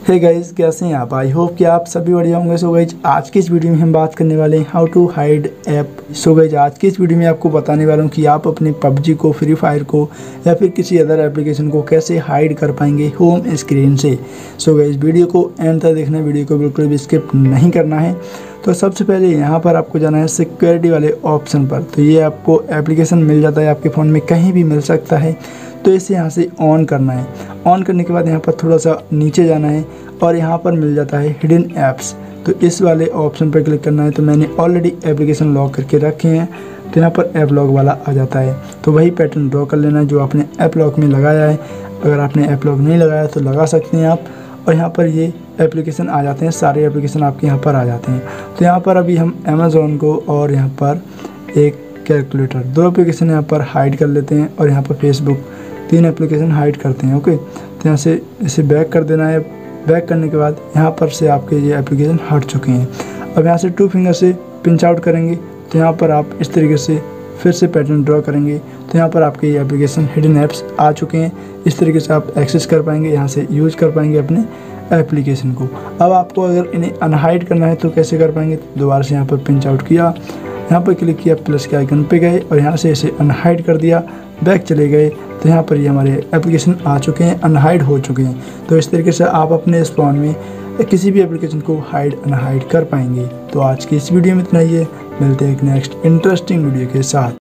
Hey guys, कैसे हैं आप? आई होप कि आप सभी बढ़िया होंगे। सो गाइस, आज की इस वीडियो में हम बात करने वाले हैं how to hide app. So guys, आज की इस वीडियो में आपको बताने वाला हूं कि आप अपने पबजी को, फ्री फायर को या फिर किसी अदर एप्लीकेशन को कैसे हाइड कर पाएंगे होम स्क्रीन से। सो गाइस, वीडियो को एंड तक देखना, वीडियो को बिल्कुल भी स्किप नहीं करना है। तो सबसे पहले यहाँ पर आपको जाना है सिक्योरिटी वाले ऑप्शन पर। तो ये आपको एप्लीकेशन मिल जाता है, आपके फ़ोन में कहीं भी मिल सकता है। तो इसे यहाँ से ऑन करना है। ऑन करने के बाद यहाँ पर थोड़ा सा नीचे जाना है और यहाँ पर मिल जाता है हिडन ऐप्स। तो इस वाले ऑप्शन पर क्लिक करना है। तो मैंने ऑलरेडी एप्लीकेशन लॉक करके रखे हैं, तो यहाँ पर ऐप लॉक वाला आ जाता है। तो वही पैटर्न ड्रॉ कर लेना है जो आपने ऐप लॉक में लगाया है। अगर आपने ऐप लॉक नहीं लगाया तो लगा सकते हैं आप। और यहाँ पर ये एप्लीकेशन आ जाते हैं, सारे एप्लीकेशन आपके यहाँ पर आ जाते हैं। तो यहाँ पर अभी हम अमेज़ॉन को और यहाँ पर एक कैलकुलेटर, दो एप्लीकेशन यहाँ पर हाइड कर लेते हैं। और यहाँ पर फेसबुक, तीन एप्लीकेशन हाइड करते हैं। ओके, तो यहाँ से इसे बैक कर देना है। बैक करने के बाद यहाँ पर से आपके ये एप्लीकेशन हट चुके हैं। अब यहाँ से 2 फिंगर से पिंच आउट करेंगे तो यहाँ पर आप इस तरीके से फिर से पैटर्न ड्रॉ करेंगे। तो यहाँ पर आपके ये एप्लीकेशन हिडन ऐप्स आ चुके हैं। इस तरीके से आप एक्सेस कर पाएंगे, यहाँ से यूज़ कर पाएंगे अपने एप्लीकेशन को। अब आपको अगर इन्हें अनहाइड करना है तो कैसे कर पाएंगे? दोबारा से यहाँ पर पिंच आउट किया, यहाँ पर क्लिक किया, प्लस के आइकन पे गए और यहाँ से इसे अनहाइड कर दिया, बैक चले गए। तो यहाँ पर ये हमारे एप्लीकेशन आ चुके हैं, अनहाइड हो चुके हैं। तो इस तरीके से आप अपने इस फ़ोन में किसी भी एप्लीकेशन को हाइड अनहाइड कर पाएंगे। तो आज की इस वीडियो में इतना ही है। मिलते हैं एक नेक्स्ट इंटरेस्टिंग वीडियो के साथ।